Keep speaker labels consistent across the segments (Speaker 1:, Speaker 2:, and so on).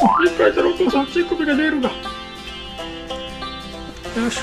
Speaker 1: 一回したらお父さん乳首が出るが。よし。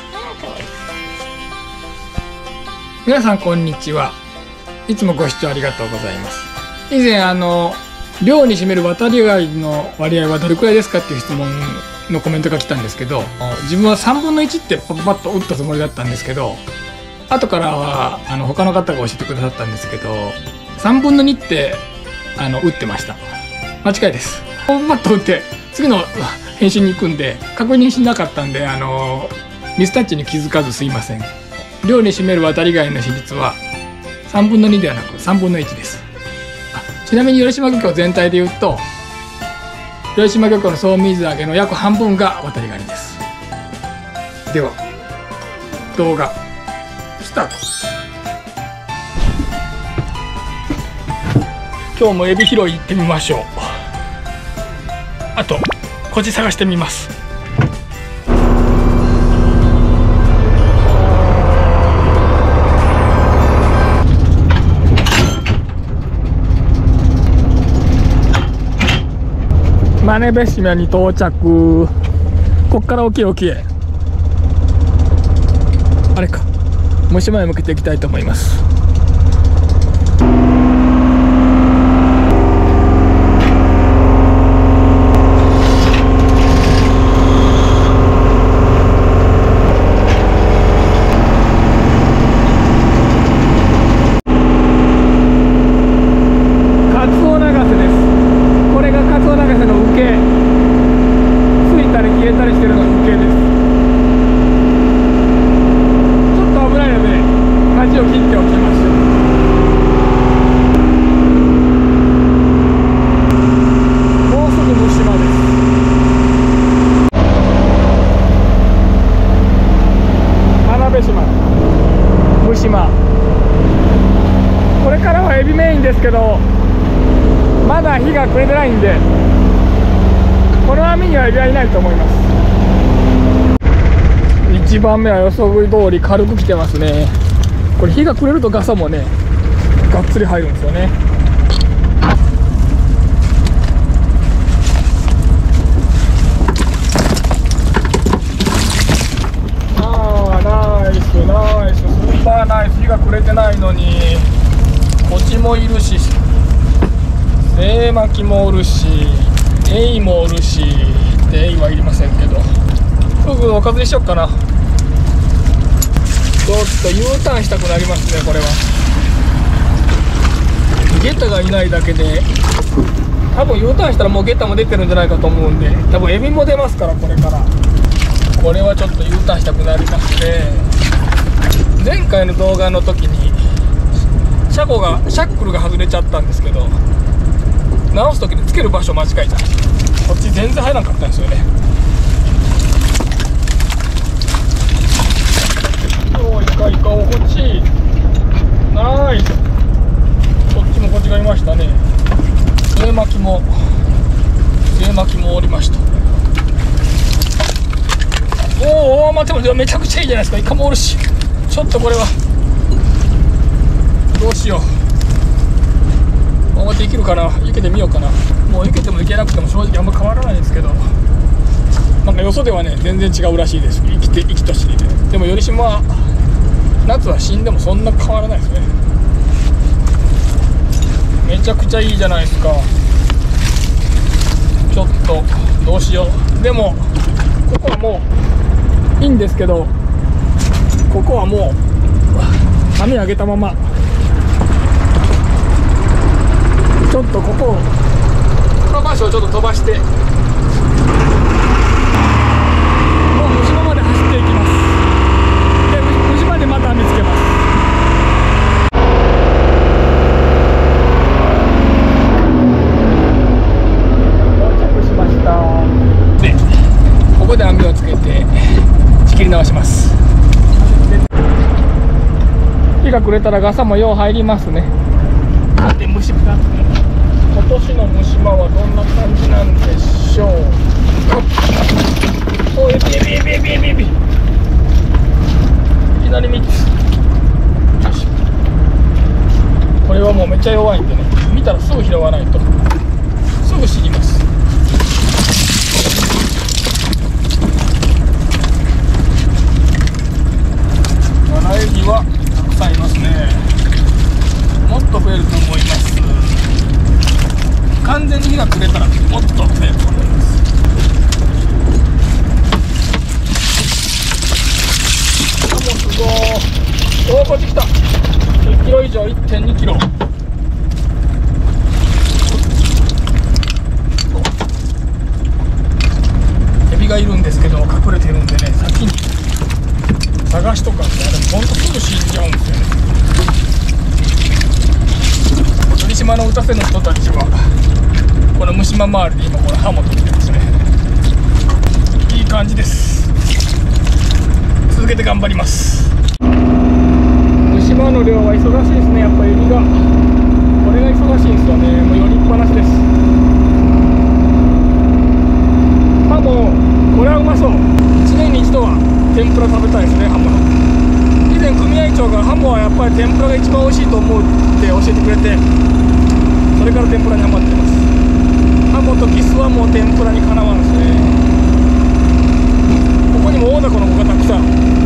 Speaker 1: 皆さんこんにちは。いつもご視聴ありがとうございます。以前量に占める渡り貝の割合はどれくらいですかっていう質問のコメントが来たんですけど、自分は3分の1ってパッと打ったつもりだったんですけど、後からは他の方が教えてくださったんですけど、3分の2って打ってました。間違いです。パッと打って次の返信に行くんで確認しなかったんでミスタッチに気づかずすいません。量に占める渡り貝の比率は3分の2ではなく3分の1です。ちなみに頼島漁協全体でいうと頼島漁協の総水揚げの約半分が渡り貝です。では動画スタート。今日もエビ拾い行ってみましょう。あとコチ探してみます。真鍋島に到着。こっから沖へ。あれか、もう島へ向けていきたいと思います。これからはエビメインですけど、まだ日が暮れてないんでこの網にはエビはいないと思います。1番目は予測通り軽く来てますね。これ日が暮れるとガサもねがっつり入るんですよね。ナイススーパーナイス。日が暮れてないのにコチもいるしセイマキもおるしエイもおるし、エイはいりませんけど、すぐおかずにしよっかな。ちょっと U ターンしたくなりますね。これはゲタがいないだけで多分 U ターンしたらもうゲタも出てるんじゃないかと思うんで、多分エビも出ますからこれから。これはちょっと U ターンしたくなりますね。前回の動画の時にシャックルが外れちゃったんですけど、直す時につける場所間違えた。こっち全然入らなかったんですよね。イカおこっちナイス。こっちもこっちがいましたね。セイマキもおりました。待ってめちゃくちゃいいじゃないですか。イカもおるし、ちょっとこれはどうしよう。頑張っていけるかな。いけてみようかな。もういけてもいけなくても正直あんま変わらないですけど、なんかよそではね全然違うらしいです。生きとしりで。でも頼島は夏は死んでもそんな変わらないですね。めちゃくちゃいいじゃないですか。ちょっとどうしよう。でもここはもういいんですけど、ここはもう網上げたままちょっとこの場所をちょっと飛ばしてもう虫歯まで走っていきます。で虫歯でまた網つけます。到着しました。でここで網をつけて仕切り直します。日が暮れたらガサもよう入りますね。で虫歯、今年の虫歯はどんな感じなんでしょう。おエビいきなり3つ。よし、これはもうめっちゃ弱いんでね、見たらすぐ拾わないとすぐ死にます。 てるんでね、先に探しとかんと、でもほんとすぐ死んじゃうんですよね。鳥島の打たせの人たちはこの虫間周りで今この刃も取ってますね。いい感じです。続けて頑張ります。虫間の漁は忙しいですね。やっぱエビがこれが忙しいんですよね。もう寄りっぱなしです。ハモ、これはうまそう。1年に一度は天ぷら食べたいですね、ハモの。以前組合長がハモはやっぱり天ぷらが一番美味しいと思うって教えてくれて、それから天ぷらにハマってます。ハモとキスはもう天ぷらにかなわんですね。ここにも大凧の子がたくさん、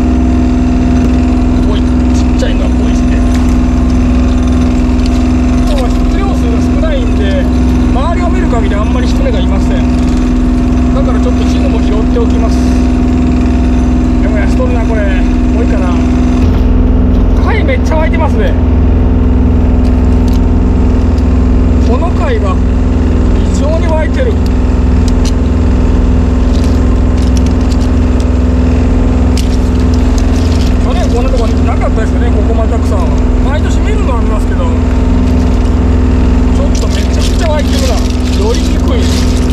Speaker 1: 多い、ちっちゃいのが多いですね。今日は出漁数が少ないんで、周りを見る限りあんまり人目がいません。だからちょっとチヌも拾っておきます。でも安とるな、これ多いかな。貝めっちゃ湧いてますね。この貝が異常に湧いてる。去年こんなとこなかったですよね、ここまでたくさんは。毎年見るのは見ますけど、ちょっとめちゃくちゃ湧いてるな。寄りにくい。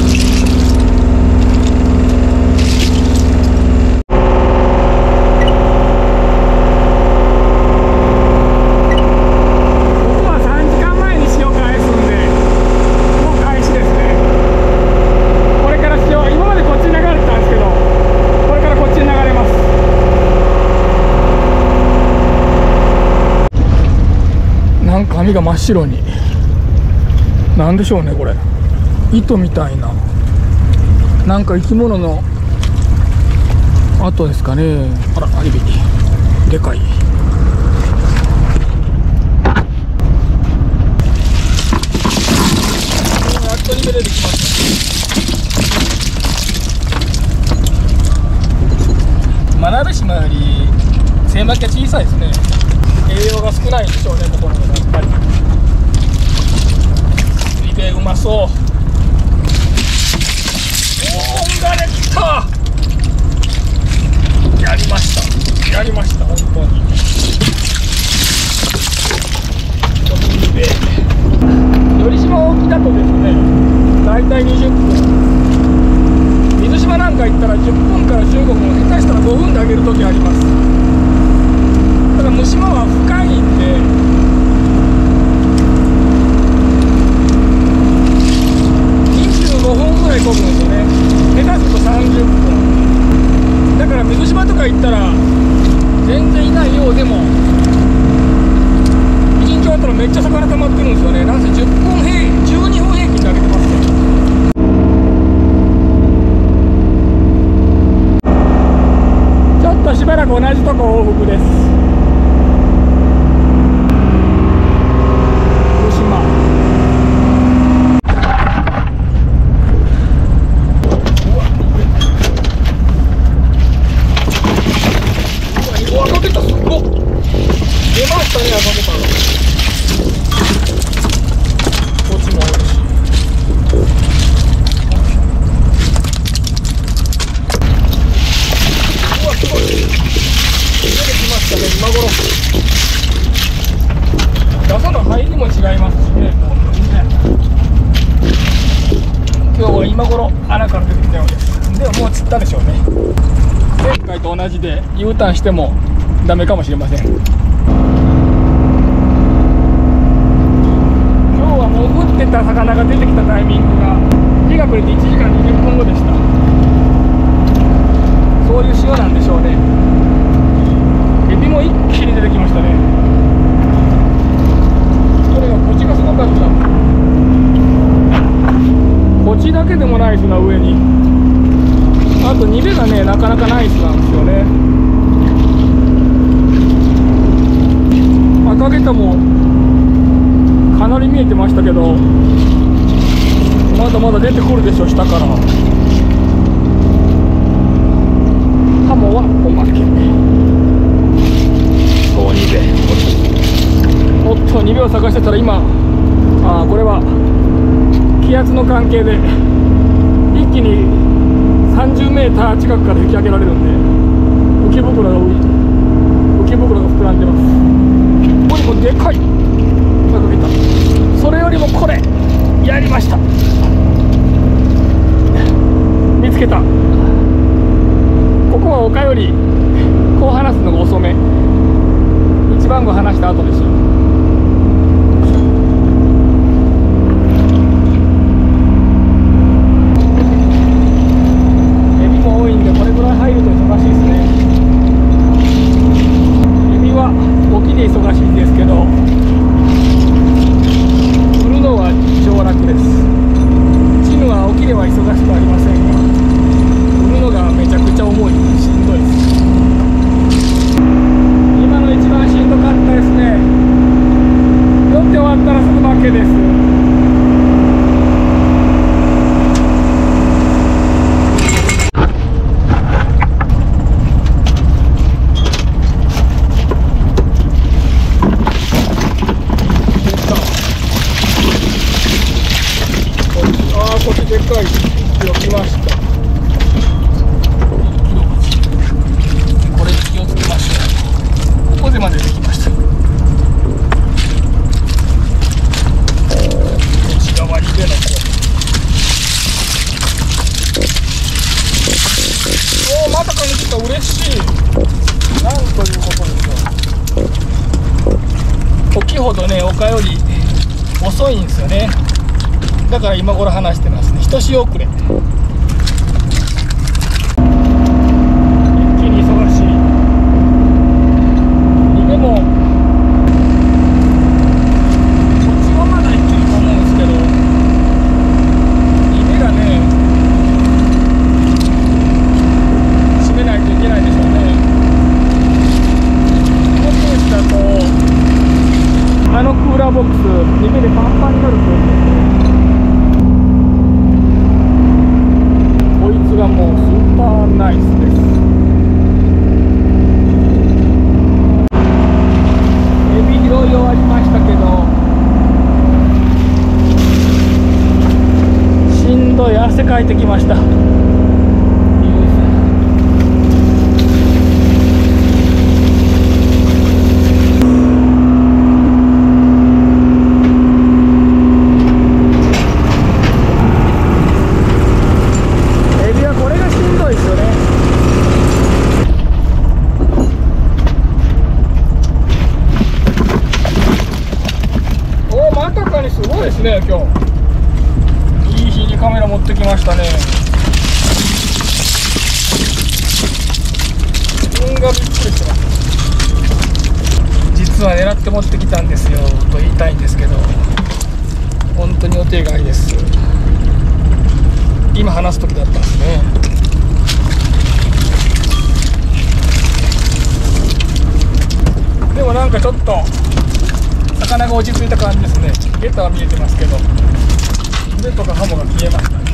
Speaker 1: 網が真っ白に。なんでしょうね、これ。糸みたいな、なんか生き物の跡ですかね。あら、アリビでかい。やっと逃げ出てきました。真鍋島より背巻きが小さいですね。栄養が少ないんでしょうね、ここのやっぱり。リベうまそう。おー、がれきた。やりました、やりました、本当に。リベ寄島沖だとですね、だいたい20分、水島なんか行ったら10分から15分、下手したら5分で上げるときあります。ただ虫島は深いんで、25分ぐらい漕ぐんですよね。下手すると30分。だから水島とか行ったら全然いないようでも1日終わったらめっちゃ魚溜まってるんですよね。なんせ12分平均で上げてますね。ちょっとしばらく同じとこ往復です。今頃穴から出てきたようです。でももう釣ったでしょうね。前回と同じで U ターンしてもダメかもしれません。今日は潜ってた魚が出てきたタイミングが日が暮れて1時間20分後でした。そういう潮なんでしょうね。エビも一気に出てきましたね。これがコチがすごかった。コチだけでもナイスな上に、あとニベがねなかなかナイスなんですよね。赤ゲタもかなり見えてましたけど、まだまだ出てくるでしょ下から。ハモはおまけ。そうニベ。おっとニベを探してたら今、これは気圧の関係で一気に30メメーター近くから引き上げられるんで、浮き袋が膨らんでます。ここにもでかいなんか来た。それよりもこれやりました。見つけた。ここは丘よりこう離すのが遅め。一番後離した後ですよ。エビも多いんでこれぐらい入ると忙しいですね。エビは沖で忙しいんですけど、売るのは上楽です。チヌは沖では忙しくありませんが、売るのがめちゃくちゃ重い、しんどいです。今の一番しんどかったですね。酔って終わったらすぐ負けです。こっちでっかい1kg来ました。これ気をつけましょう。ここでまでできました。内側に出ないと。おお、またかに来た。嬉しい。なんということでしょう。沖ほどね、丘より遅いんですよね。だから今頃話してますね。一仕遅れ。一気に忙しい。でもこっちはまだいけると思うんですけど、夢がね締めないといけないでしょうね。このペースだとあのクーラーボックス夢でパンパンになると思う。こいつがもうスーパーナイスです。エビいろいろありましたけど、しんどい。汗かいてきました。すごいですね、今日。いい日にカメラ持ってきましたね。自分がびっくりしてます。実は狙って持ってきたんですよと言いたいんですけど、本当に予定外です。今話す時だったんですね。でもなんかちょっと魚が落ち着いた感じですね。ゲタは見えてますけど、腕とかハモが見えましたね。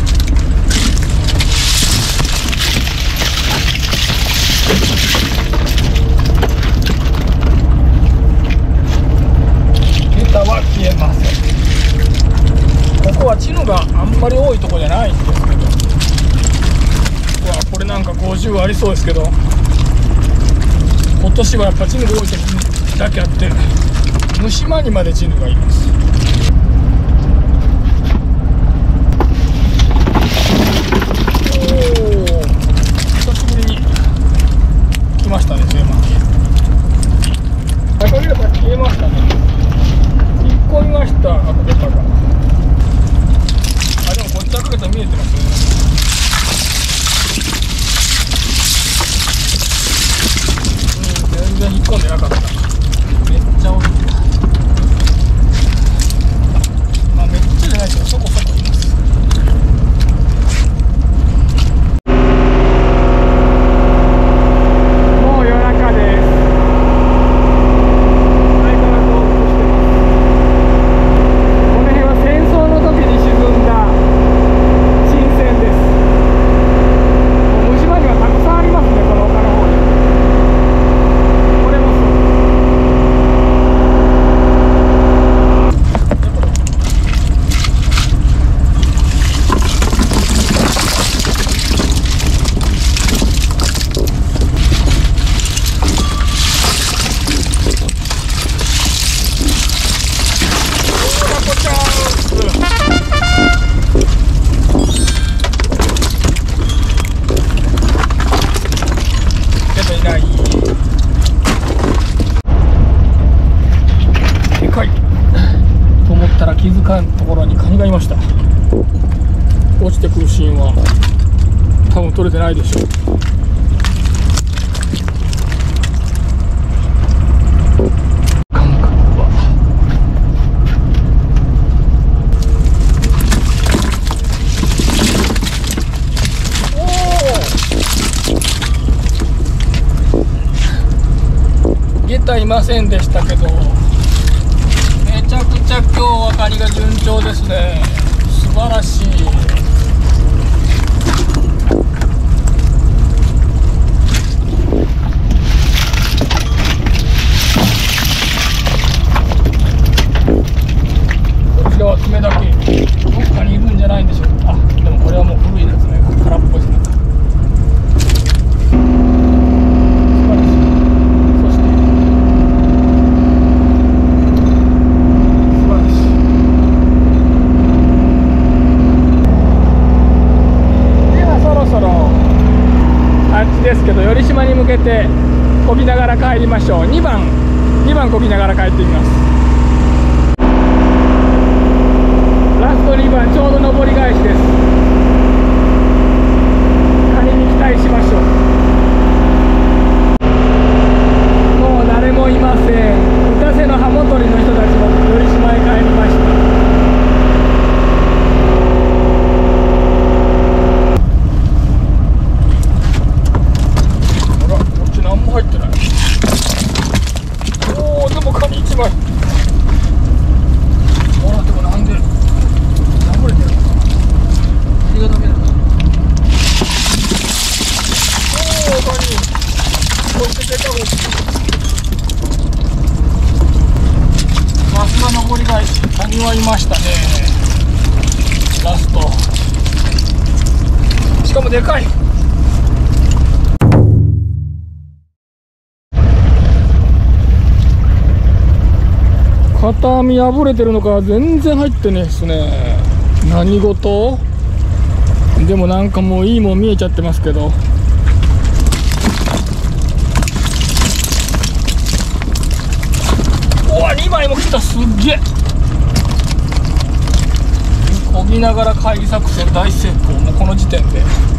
Speaker 1: ゲタは消えません。ここはチヌがあんまり多いところじゃないんですけど、これなんか50ありそうですけど、今年はやっぱチヌが多い時だけあって虫島にまでチヌがいます。おお、久しぶりに来ましたね。富山県高ゲタ消えましたね。1個見ました。赤ゲタが。あ、でもこっち赤ゲタ見えてますね。全然引っ込んでなかった。めっちゃ多い。 も取れてないでしょ。感覚はゲタいませんでしたけど、めちゃくちゃ今日は狩りが順調ですね。素晴らしい。こちらは爪だけどっかにいるんじゃないんでしょうか。あ、でもこれはもう古いですね。空っぽですね。素晴らしい。そして素晴らしい。ではそろそろあっちですけど、寄島に向けて漕ぎながら帰りましょう。2番漕ぎながら帰ってみます。ラスト2番ちょうど上り返しです。カニに期待しましょう。もう誰もいません。打たせのハモ取りの人たちも寄島へ帰りました。あら、こっち何も入ってない。おお、でもカニ1枚。ほら、でもなんで破れてるのかな。何がダメなのかな。おお、カニこっちでかい。さすが上り返し、カニはいましたね。ラストしかもでかい。片網破れてるのか全然入ってねえっすね。何事。でもなんかもういいもん見えちゃってますけど。おわ、2枚も来た。すっげえ。漕ぎながら会議作戦大成功。もうこの時点で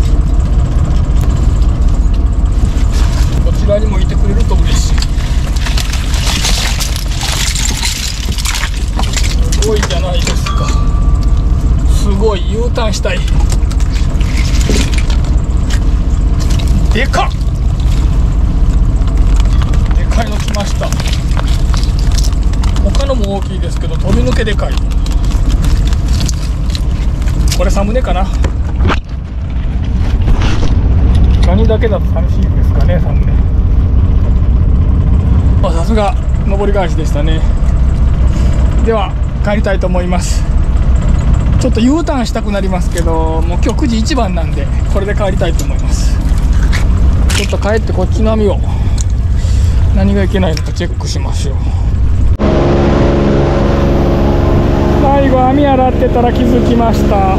Speaker 1: こちらにもいてくれると嬉しい。すごいじゃないですか。すごい U ターンしたい。でかっ。でかいの来ました。他のも大きいですけど飛び抜けでかい。これサムネかな。カニだけだと寂しいですかね、サムネ。さすが上り返しでしたね。では帰りたいと思います。ちょっと U ターンしたくなりますけど、もう今日9時1番なんでこれで帰りたいと思います。ちょっと帰ってこっちの網を何がいけないのかチェックしましょう。最後網洗ってたら気づきました。あら、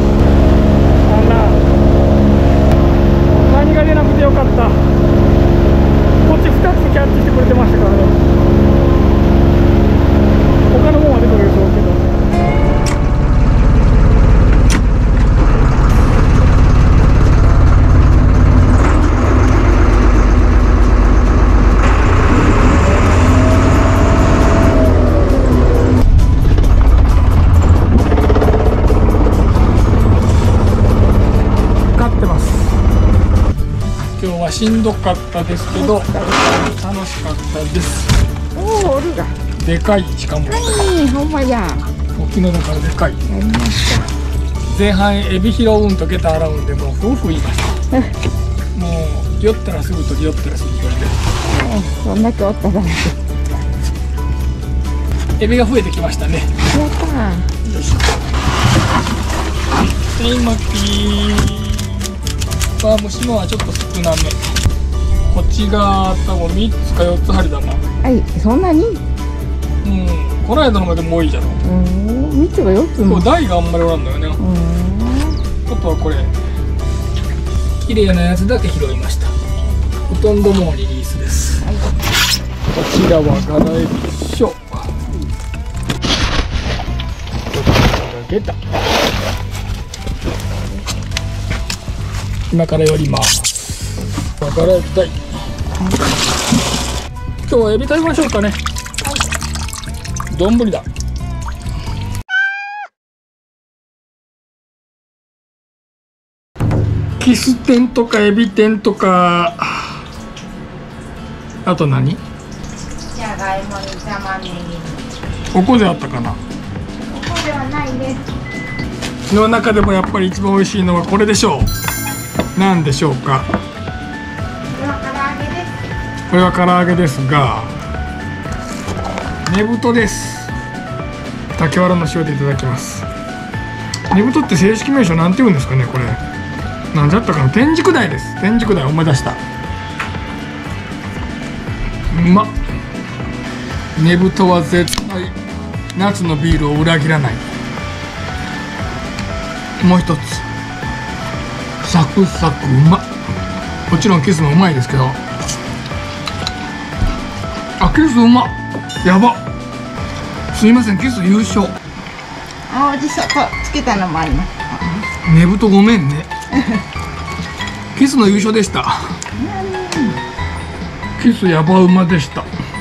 Speaker 1: 何が出なくてよかった。こっち2つキャッチしてくれてましたからね。他のもんは出てるでしょうけど。勝ってます。今日はしんどかったですけど楽しかったです。
Speaker 2: おお、おるが
Speaker 1: でかい。しかも
Speaker 2: ほんまや。
Speaker 1: 沖のだからでかい。
Speaker 2: やりました。
Speaker 1: 前半エビ拾うんとゲタ洗うんでもう夫婦言いました。もう酔ったらすぐと酔ったらすぐこれで
Speaker 2: そんだけおっただけ。
Speaker 1: エビが増えてきましたね。
Speaker 2: やったー。
Speaker 1: よいしょ。で今は虫のはちょっと少なめ。こっちが多分3つか4つ針玉。
Speaker 2: はい、そんなに。
Speaker 1: うん、この間の方がでも多いじゃろ。
Speaker 2: 3つが4つも。
Speaker 1: そう、台があんまりおらんのよね。あとはこれ綺麗なやつだけ拾いました。ほとんどもうリリースです。
Speaker 2: はい、
Speaker 1: こちらはガラエビでしょ。こちらがゲタ。 今から寄ります。今から寄りたい。今日はエビ食べましょうかね。丼だ。キス天とかエビ天とか、あと何？
Speaker 2: じゃがいもに玉ねぎ。
Speaker 1: おこぜあったかな。
Speaker 2: ここではないです。
Speaker 1: の中でもやっぱり一番美味しいのはこれでしょう。何でしょうか。
Speaker 2: これは唐揚げです。
Speaker 1: これは唐揚げですが、ねぶとです。竹原の塩でいただきます。ねぶとって正式名称なんて言うんですかね、これ。なんだったかな。天竺大です。天竺大、思い出した。うまっ。ねぶとは絶対夏のビールを裏切らない。もう一つ、サクサクうまっ。もちろんキスもうまいですけど、あ、キスうまっ。やば。すいません、キス優勝。
Speaker 2: 青じそこつけたのもあります。
Speaker 1: ねぶとごめんね。キスの優勝でした。キスやばうまでした。